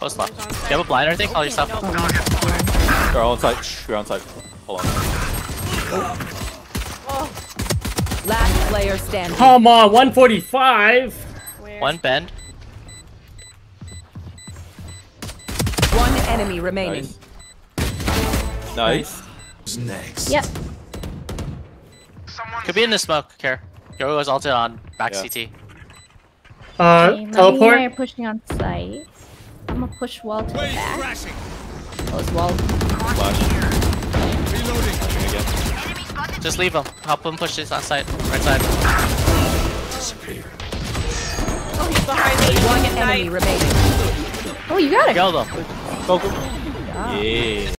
Post left. Do you have a blind or anything? All your stuff. You're all on site. You're on site. Hold on. Last player standing. Come on, 145. Where? One bend. One enemy remaining. Nice. Next. Yep. Could be in the smoke. Care. Yoru was ulted on back Yeah. CT. Okay, Teleport. Are pushing on site. I'm gonna push wall to the back. Close wall. Flash. Again. Just leave him. Help him push this on site. Right side. Disappear. Oh, he's behind me. One enemy remaining. Oh, you got it. Kill them. Go, go. Yeah.